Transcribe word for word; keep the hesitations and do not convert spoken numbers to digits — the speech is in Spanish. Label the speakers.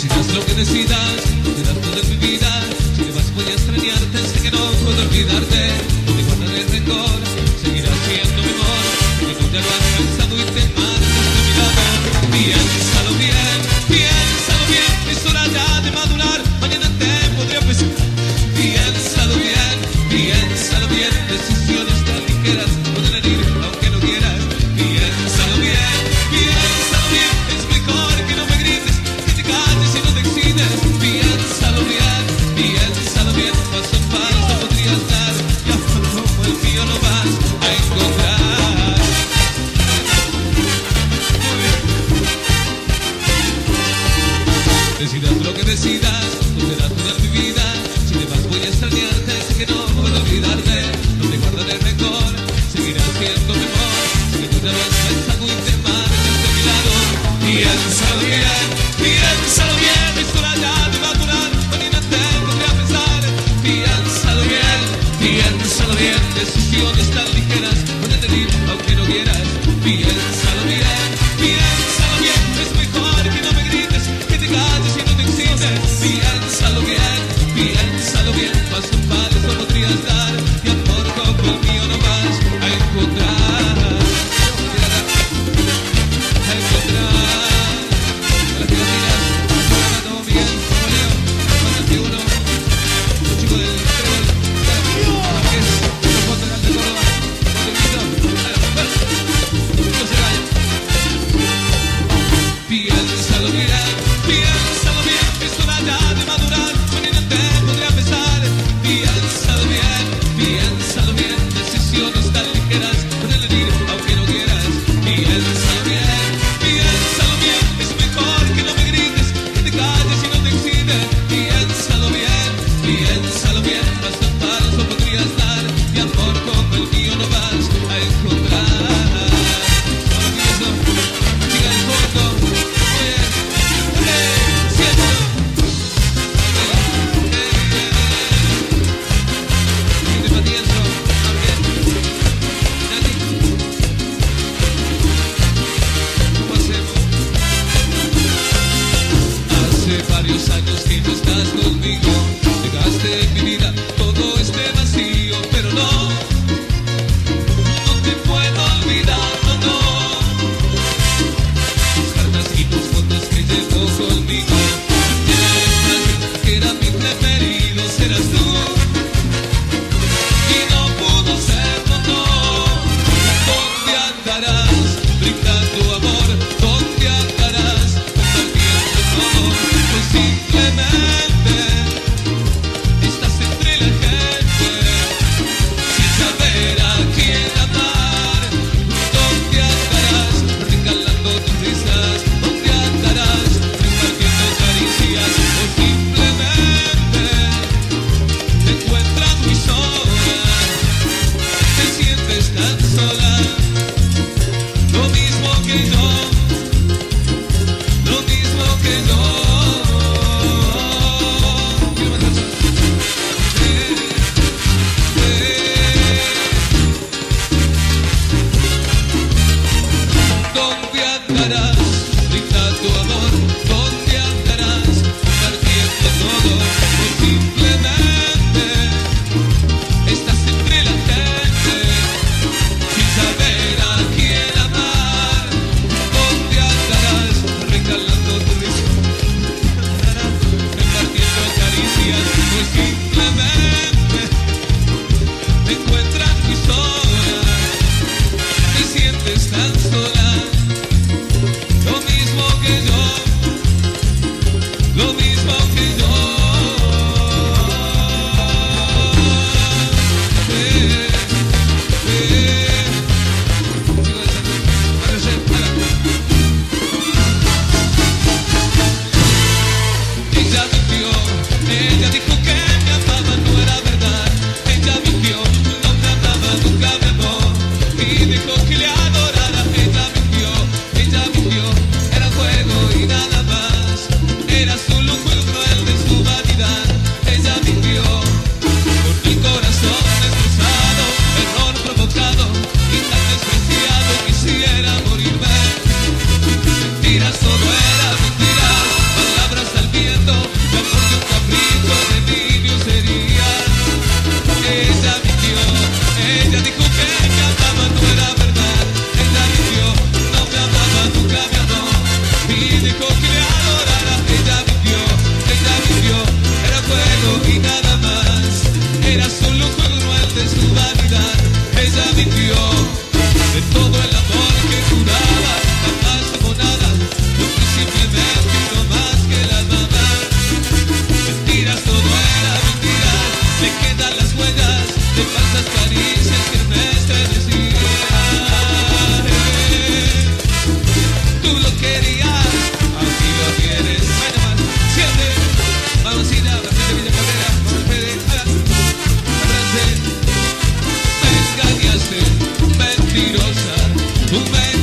Speaker 1: Decidas lo que decidas, serás toda mi vida. Si te vas voy a extrañarte, sé que no puedo olvidarte. No te guardaré rencor, seguirás siendo mi amor. Porque tú ya lo has pensado y te marchas de mi lado. Piénsalo bien, piénsalo bien, es hora ya de madurar. Mañana te podría pensar. Piénsalo bien, piénsalo bien, decisiones tan ligeras pueden herir aunque no quieras. Piénsalo bien, piénsalo bien, es mejor que no me grites, que te calles y no te excites. Piénsalo bien, piénsalo bien, paso a paso podrías dar, y amor como el mío no vas a encontrar. Muy bien. Decidas lo que decidas, tú serás toda mi vida. Si te vas voy a extrañarte, sé que no puedo olvidarte. No te guardaré rencor, seguirás siendo mi amor. Sé que tú ya lo has pensado y te marchas de mi lado. Piénsalo bien, piénsalo bien, es hora ya de madurar. Mañana te podría pensar. Piénsalo bien, piénsalo bien, decisiones tan ligeras pueden herir aunque no quieras. Piénsalo bien, piénsalo bien, es mejor que no me grites, que te calles y no te excites. Piénsalo bien, piénsalo bien, paso a paso podrías dar, y amor como el mío no vas a encontrar. A encontrar. Las gelatinas, ahora todo bien, como Leo, cuarenta y uno, los chicos del Trébol, Marqués, los Fontenal de Córdoba, Montevideo, no se vayan. Piénsalo bien, piénsalo bien, es hora ya de madurar, mañana te podría pensar. Piénsalo bien, piénsalo bien, decisiones tan ligeras pueden herir aunque no quieras. Piénsalo bien, piénsalo bien, es mejor que no me grites, que te calles y no te excites. Piénsalo bien, piénsalo bien, paso a paso podrías dar, y amor como el mío no vas a encontrar. Maravilloso, chica del fondo, muy bien, ¡hey! ¡Siéntalo! Gente Matienzo, también, Nati, ¿cómo hacemos? Hace varios años que no estás conmigo, dejaste en mi vida todo este vacío, pero no, no te puedo olvidar, no, no. Tus cartas y tus fotos que llevo conmigo, llenan el espacio que era mi preferido, serás tú, y no pudo ser, no, no. ¿Dónde andarás brindando amor? ¿Dónde andarás compartiendo todo? Pues simplemente estás entre la gente, sin saber a quién amar. ¿Dónde andarás regalando tus risas? ¿Dónde andarás repartiendo caricias? O simplemente te encuentras muy sola, te sientes tan sola, lo mismo que yo, lo mismo que yo. Quiero más canción. Eh, eh. ¿Dónde andarás brindando amor? ¿Dónde andarás compartiendo todo? O simplemente estás entre la gente, sin saber a quién amar. ¿Dónde andarás regalando tu risa? Repartiendo caricias. O simplemente te encuentras muy sola, te sientes tan sola, lo mismo que yo, lo mismo que yo. Eh, eh. Chico de San Luis, Barrio C, hola. Ella mintió, ella dijo que me amaba, no era verdad. Ella mintió, no me amaba, nunca me amó, y dijo que le adorara. Ella mintió, ella mintió, era juego y nada más, era solo un juego cruel de su vanidad. Ella mintió, con el corazón destrozado, error provocado y tan despreciado, quisiera morirme. Mentiras, todo era mentiras, palabras al viento. gozar. Un beso